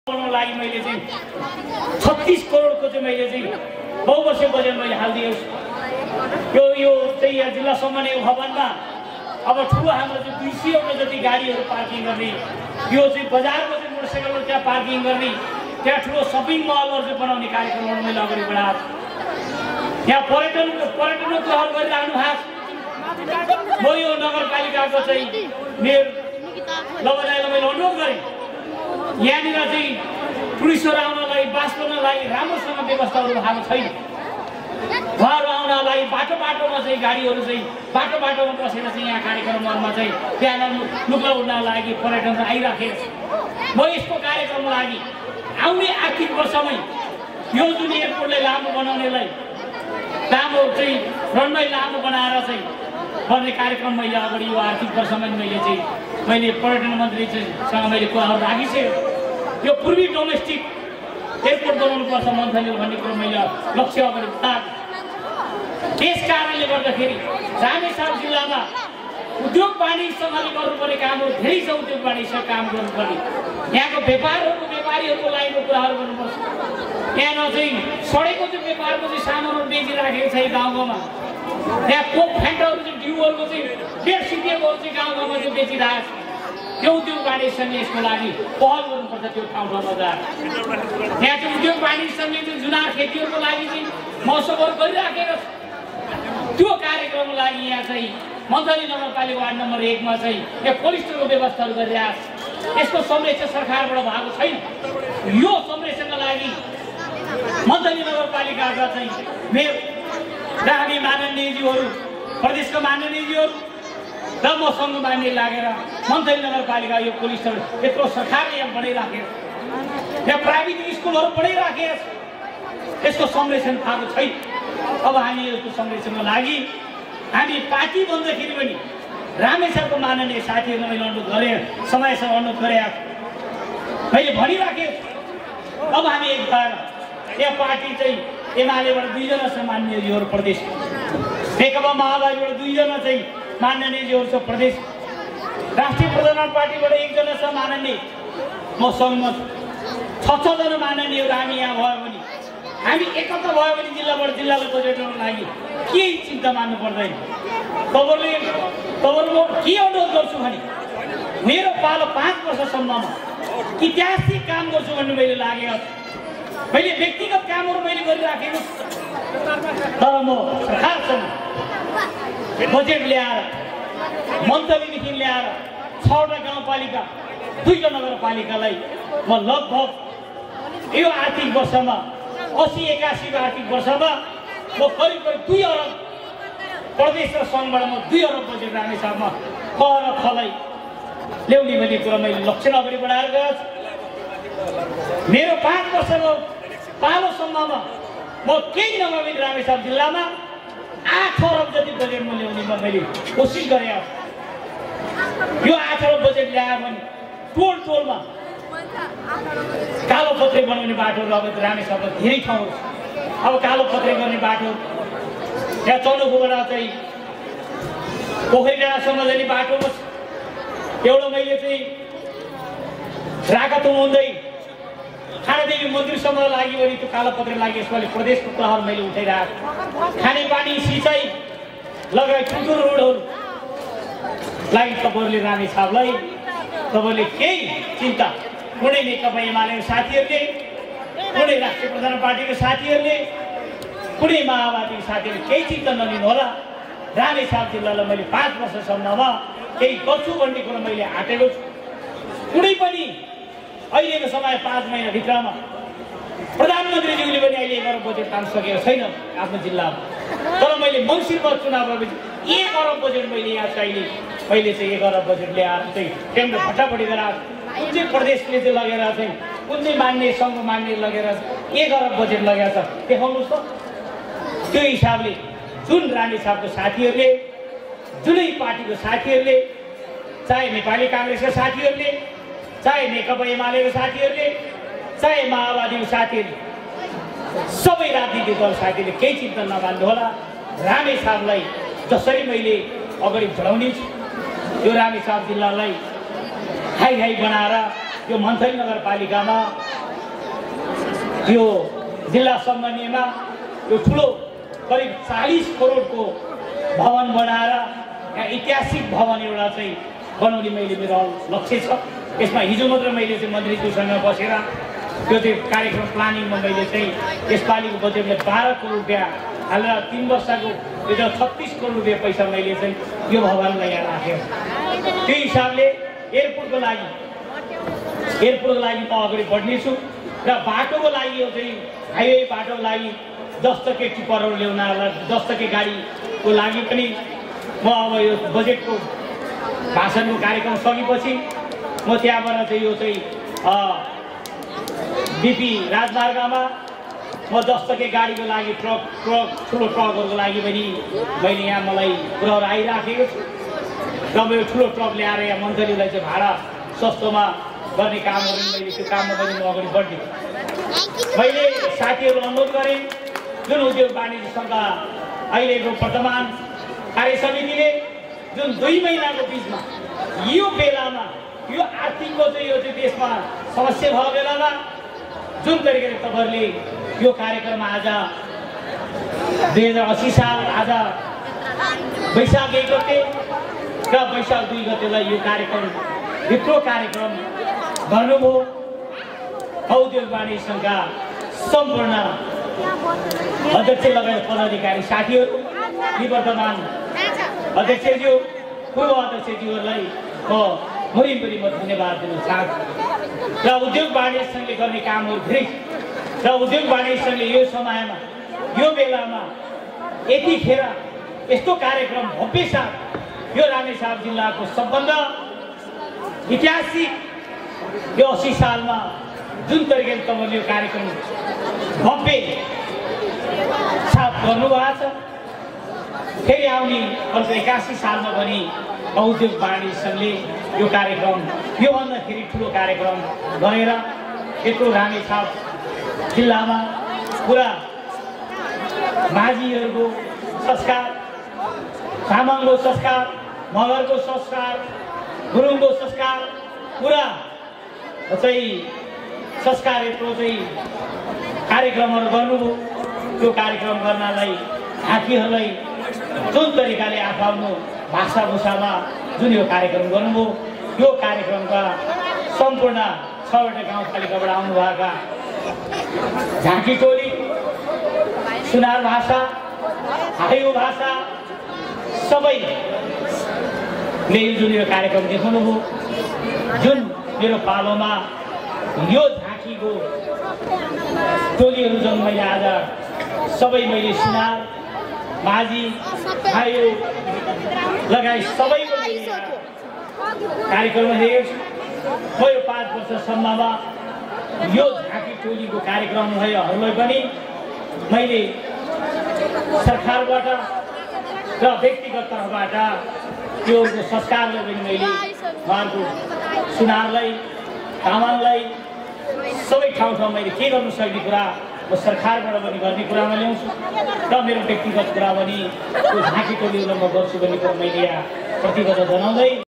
लागि मैले चाहिँ 36 करोडको चाहिँ मैले चाहिँ बहुवर्षीय बजेट मैले हालिदिएँ। यो चाहिँ यहाँ जिल्ला समन्वय भवनमा अब ठुलो हाम्रो चाहिँ 200 वटा जति गाडीहरू पार्किङ गर्ने, यो चाहिँ बजारको चाहिँ मोटरसाइकलहरू त्यहाँ पार्किङ गर्ने, त्यहाँ ठुलो सपिङ मलहरू चाहिँ बनाउने कार्यक्रमहरू मैले अगाडि बढाएको छु। यहाँ पर्यटनको ग्रहण गरिरहनु भएको छ। म यो नगरपालिकाको चाहिँ मेयर लवदाईलाई मैले अनुरोध गरेँ, यहाँनिर चाहिँ टुरिस्टहरू आउनलाई बाँच्नलाई राम्रोसँग व्यवस्थाहरू भएको छैन। उहाँहरू आउनलाई बाटोमा चाहिँ गाडीहरू चाहिँ बाटोमा बसेर चाहिँ यहाँ कार्यक्रमहरूमा चाहिँ बिहान लुगा उड्न लागि पर्यटकहरू आइराखेको छ। म यसको कार्यक्रमको लागि आउने आर्थिक वर्षमै यो जुन एयरपोर्टलाई लामो बनाउनेलाई लामो चाहिँ रनवे लामो बनाएर चाहिँ गर्ने कार्यक्रम मैले अगाडि यो आर्थिक वर्षमा मैले पर्यटन मन्त्रीसँग मैले कुराहरू राखिसकेँ। यो पूर्वी डोमेस्टिक एयरपोर्ट बनाउनुपर्छ मन्थली भन्ने कुरो मैले लक्ष्य अगाडि बढाएको। त्यस कारणले गर्दाखेरि रामेछाप जिल्लामा उद्योग वाणिज्यसँगले गर्नुपर्ने कामहरू धेरै छ। उद्योग वाणिज्य काम गर्नुपर्ने, यहाँको व्यापारीहरूको लागिको कुराहरू गर्नुपर्छ। यहाँ चाहिँ सडेको चाहिँ व्यापारको चाहिँ सामानहरू बेचिराखेको छ गाउँमा। यहाँ कोक फ्याक्ट्रीहरू चाहिँ डिउहरूको चाहिँ डेढ सिटिएकोहरू चाहिँ गाउँमा चाहिँ बेचिरहेको छ। त्यो उद्योग वाणिज्यले यसको लागि पहल गर्नुपर्छ। त्यो ठाउँमा जाएर यहाँ चाहिँ उद्योग वाणिज्यले चाहिँ जुनार खेतीहरूको लागि चाहिँ महोत्सवहरू गरिराखेको छ। त्यो कार्यक्रमको लागि यहाँ चाहिँ मन्थली नगरपालिका वार्ड नम्बर 1 मा चाहिँ यहाँ कोलिस्टरको व्यवस्थाहरू गरिरहेको छ। यसको संरक्षण सरकारबाट भएको छैन। यो संरक्षणका लागि मन्थली नगरपालिकाका चाहिँ मेयर राहने माननीयज्यूहरू, प्रदेशका माननीयज्यूहरू र मसँग मान्य लागेर मन्थली नगरपालिका यो कोलिस्टर यत्रो सरकारले यहाँ बनाइराखेको छ। यहाँ प्राइभेट स्कुलहरू बनाइराखेको छ। यसको संरक्षण भएको छैन। अब हामी यसको संरक्षणको लागि हामी पार्टी बन्दाखेरि पनि रामेछापको माननीय साथीहरूलाई मैले अनुरोध गरेँ, समयसँग अनुरोध गरेँ, मैले भनिराखेँ। अब हामी एक भएर यहाँ पार्टी चाहिँ एमालेबाट 2 जना छ माननीयज्यूहरू प्रदेश, नेकपा माओवादीबाट 2 जना चाहिँ माननीयज्यूहरू छ प्रदेश, राष्ट्रिय प्रजातन्त्र पार्टीबाट 1 जना छ माननीय, म सहमत 6 जना माननीयहरू हामी यहाँ भयो भने हामी एकता भयो भने जिल्लाबाट जिल्लाको बजेटको लागि केही चिन्ता मान्नु पर्दैन। तपाईँहरू के अनुरोध गर्छु भने मेरो पालो 5 वर्षसम्ममा ऐतिहासिक काम गर्छु भन्ने मैले लागेको छ। मैले व्यक्तिगत कामहरू मैले गरिराखेको छु, तर म सरकारसँग बजेट ल्याएर मन्थलीदेखि ल्याएर 6वटा गाउँपालिका 2 नगरपालिकालाई म लगभग यो आर्थिक वर्षमा 80-81 आर्थिक वर्षमा म करिब 2 अरब प्रदेश र सङ्घबाट म 2 अरब बजेट रामेछापमा खलाई ल्याउने भन्ने कुरा मैले लक्ष्य अगाडि बढाएर गएको छु। मेरो 5 वर्षको पालोसम्ममा म केही नगरी रामेछाप जिल्लामा 8 अरब जति बजेट म ल्याउने मैले कोसिस गरेँ। यो 8 अरब बजेट ल्यायो भने टोलमा कालो पत्रे बनाउने बाटोहरू अब रामेछापमा धेरै ठाउँहरू छ। अब कालो पत्रे गर्ने बाटो यहाँ चौनोखोबाट चाहिँ पोखरी डाँडासम्म जाने बाटोमा एउटा मैले चाहिँ राकातुङ हुँदै खानादेवी मन्दिरसम्म लाग्यो भने त्यो कालो पत्रे लाग्यो। यसपालि प्रदेशको कुराहरू मैले उठाइरहेको, खानेपानी सिँचाइ लगायत ठुल्ठुलो रोडहरू लागि तपाईँहरूले रामेछापलाई तपाईँले केही चिन्ता, कुनै नेकपा एमालेको साथीहरूले, कुनै राष्ट्रिय प्रधान पार्टीको साथीहरूले, कुनै माओवादीको साथीहरूले केही चिन्ता नलिनु होला। रामेछाप जिल्लालाई मैले 5 वर्षसम्ममा केही गर्छु भन्ने कुरो मैले आँटेको छु। कुनै पनि अहिलेको समय 5 महिनाभित्रमा प्रधानमन्त्रीज्यूले पनि अहिले 1 अरब बजेट काम सकेको छैन आफ्नो जिल्लामा, तर मैले मङ्सिरमा चुनाव भएपछि 1 अरब बजेट मैले यहाँ चाहिँ मैले चाहिँ 1 अरब बजेट ल्याएर चाहिँ केन्द्र भट्टाभट्टी गराएर कुन चाहिँ प्रदेशले चाहिँ लगेर चाहिँ कुन चाहिँ मान्ने सङ्घ मान्ने लगेर 1 अरब बजेट लगेको छ देखाउनुहोस् त। त्यो हिसाबले जुन रामेछापको साथीहरूले, जुनै पार्टीको साथीहरूले, चाहे नेपाली काङ्ग्रेसका साथीहरूले, चाहे नेकपा एमालेको साथीहरूले, चाहे माओवादीको साथीहरूले, सबै राजनीतिक दल साथीहरूले केही चिन्ता नमान्नु होला। रामेछापलाई जसरी मैले अगाडि बढाउने छु, यो रामेछाप जिल्लालाई हाई बनाएर त्यो मन्थली नगरपालिकामा त्यो जिल्ला सम्मानीयमा यो ठुलो करिब 40 करोडको भवन बनाएर यहाँ ऐतिहासिक भवन एउटा चाहिँ बनाउने मैले मेरो लक्ष्य छ। यसमा हिजो मात्र मैले चाहिँ मन्त्रीज्यूसँग बसेर त्यो चाहिँ कार्यक्रम प्लानिङमा मैले चाहिँ यसपालिको बजेटले 12 करोड रुपियाँ हालेर 3 वर्षको यो 36 करोड रुपियाँ पैसा मैले चाहिँ यो भवनलाई यहाँ राखेँ। त्यो हिसाबले एयरपोर्टको लागि म अगाडि बढ्नेछु र बाटोको लागि यो चाहिँ हाइवे बाटोको लागि 10 टके टिप्परहरू ल्याउनलाई 10 टके गाडीको लागि पनि म अब यो बजेटको भाषणको कार्यक्रम सकेपछि म त्यहाँबाट चाहिँ यो चाहिँ बिपी राजमार्गमा म 10 टके गाडीको लागि ट्रक ठुलो ट्रकहरूको लागि पनि मैले यहाँ मलाई कुराहरू आइराखेको छु र म यो ठुलो ट्रक ल्याएर यहाँ मन्त्रीलाई चाहिँ भाडा सस्तोमा गर्ने कामहरू मैले त्यो काममा पनि म अगाडि बढ्ने। मैले साथीहरू अनुरोध गरेँ जुन उद्योग वाणिज्य सङ्घ अहिलेको वर्तमान कार्य समितिले जुन 2 महिनाको बिचमा यो बेलामा यो आर्थिकको चाहिँ यो चाहिँ देशमा समस्या भएको बेलामा जुन तरिकाले तपाईँहरूले यो कार्यक्रम आज 2080 साल आज वैशाख 1 गते र वैशाख 2 गतेलाई यो कार्यक्रम भित्र कार्यक्रम गर्नुभयो। उद्योग वाणिज्य सङ्घका सम्पूर्ण अध्यक्ष लगायत पदाधिकारी साथीहरू, निवर्तमान अध्यक्षज्यू, पूर्व अध्यक्षज्यूहरूलाई भरिभरि म धन्यवाद दिन चाहन्छु। र उद्योग वाणिज्य सङ्घले गर्ने कामहरू धेरै र उद्योग वाणिज्य सङ्घले यो समयमा यो बेलामा यतिखेर यस्तो कार्यक्रम भव्य साथ यो रामेछाप जिल्लाको सबभन्दा ऐतिहासिक यो 80 सालमा जुन तरिकाले तपाईँले यो कार्यक्रम भव्य साथ गर्नुभएको छ, फेरि आउने अर्को 81 सालमा पनि उद्योग वाणिज्य सङ्घले यो कार्यक्रम योभन्दा फेरि ठुलो कार्यक्रम गरेर यत्रो रामेछाप जिल्लामा पुरा माझीहरूको संस्कार, तामाङको संस्कार, मगरको संस्कार, गुरुङको संस्कार पुरा चाहिँ संस्कार यत्रो चाहिँ कार्यक्रमहरू गर्नुभयो। त्यो कार्यक्रम गर्नलाई झाँकीहरूलाई जुन तरिकाले आफ्नो भाषाभूषामा जुन यो कार्यक्रम गर्नुभयो, यो कार्यक्रमका सम्पूर्ण 6वटा गाउँपालिकाबाट आउनुभएका झाँकी टोली, सुनार भाषा, हाइयो भाषा सबैले जुन यो कार्यक्रम देखाउनुभयो। जुन मेरो पालोमा यो झाँकीको टोलीहरू जुन मैले आज सबै मैले सुनार, माझी, हाइयो लगायत सबैको कार्यक्रम हेरेको छु। म यो 5 वर्षसम्ममा यो झाँकी टोलीको कार्यक्रमहरूलाई पनि मैले सरकारबाट र व्यक्तिगत तर्फबाट त्यो संस्कारलाई पनि मैले उहाँहरूको सुनारलाई, तामाङलाई सबै ठाउँ मैले के गर्नु सक्ने कुरा म सरकारबाट पनि गर्ने कुरामा ल्याउँछु र मेरो व्यक्तिगत कुरा पनि त्यो झाँकी टोलीहरूलाई म गर्छु भन्ने कुरा मैले यहाँ प्रतिबद्धता जनाउँदै